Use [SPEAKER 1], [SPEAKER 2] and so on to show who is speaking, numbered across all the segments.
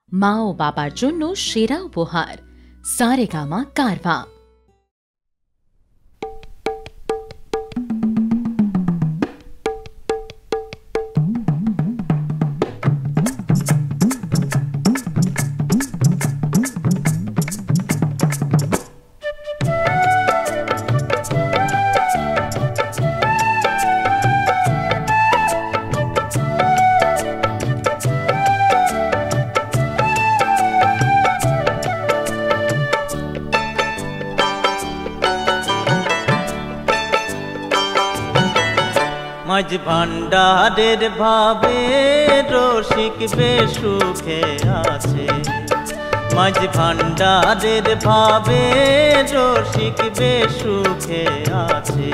[SPEAKER 1] মা ও বাবার জন্য সেরা উপহার সারেগামা কারভা।
[SPEAKER 2] মাঝ ভান্ডারের ভাবে রসিক বেসুখে আছে, মাঝ ভান্ডারের ভাবে রসিক বেসুখে আছে।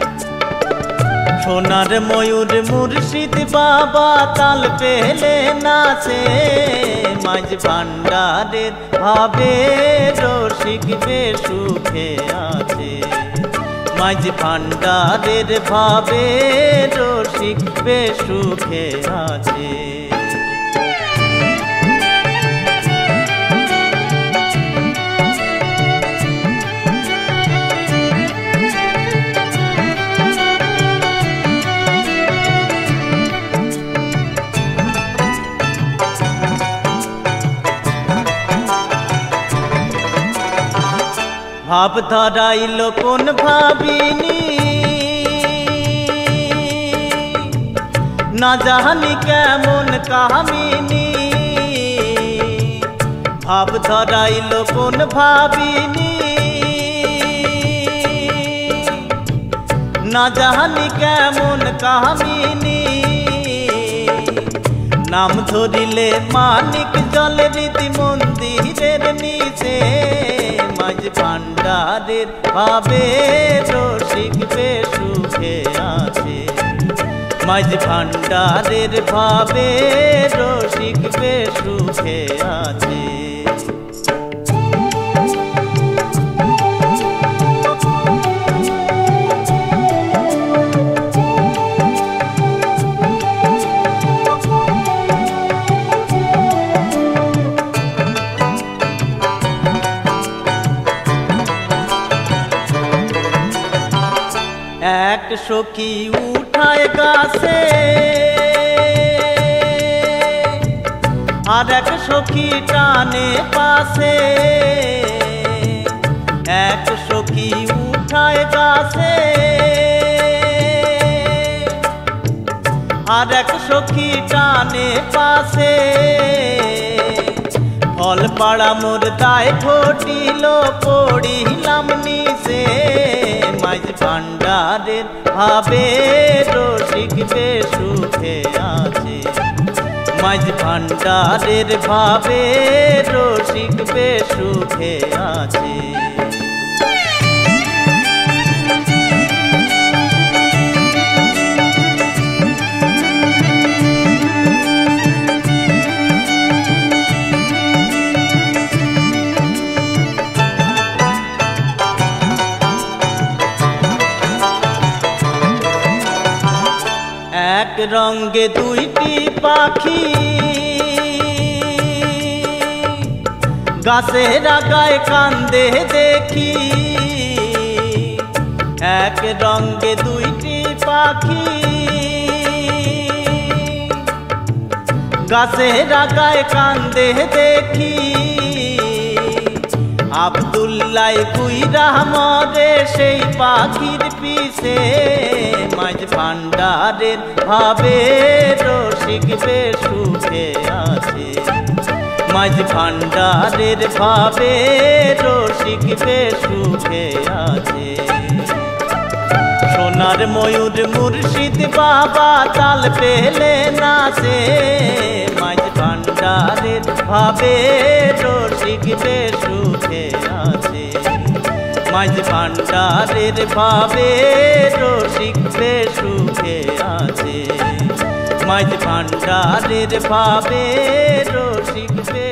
[SPEAKER 2] সোনার ময়ূর মুর্শিদ বাবা তাল পেলে নাচে, মাঝ ভান্ডারের ভাবে রসিক বেসুখে আছে, মাঝ ভান্ডারের ভাবে রসিক বেসুখে আছে। ভাব ধরাইল কোন ভাবিনি, না জানি কেমন কামিনী। ভাব ধরাইল কোন ভাবিনি, না জানি কেমন কামিনী। নাম ধরিলে মানিক জলে রীতি মন্দিরের নিচে, মাঝ ভান্ডারের ভাবে রসিক বেসুখে আছে, মাঝ ভান্ডারের ভাবে রসিক বেসুখে আছে। এক সখী উঠায় গাছে, আর এক সখী টানে পাশে। এক সখী উঠায় গাছে, আর এক সখী টানে পাশে। ফল পাড়া মোর দায় ঘটিল পড়িলাম নিচে, মাঝ ভান্ডারের ভাবে রসিক বেসুখে আছে, মাঝ ভান্ডারের ভাবে রসিক বেসুখে আছে। এক রঙে দুইটি পাখি, গাছের আগায় কান্দে দেখি। এক রঙে দুইটি পাখি, গাছের আগায় কান্দে দেখি। আব্দুল্লাহ কুইরা মরে সেই পাখির পিছে, মাঝ ভান্ডারের ভাবে রসিক বেসুখে আছে, মাঝ ভান্ডারের ভাবে রসিক বেসুখে আছে। সোনার ময়ূর মুর্শিদ বাবা তাল পেলে নাচে, মাঝ ভান্ডারের ভাবে রসিক বেসুখে আছে, মাঝ ভান্ডারের ভাবে রসিক বেসুখে আছে, মাঝ ভান্ডারের ভাবে রসিক।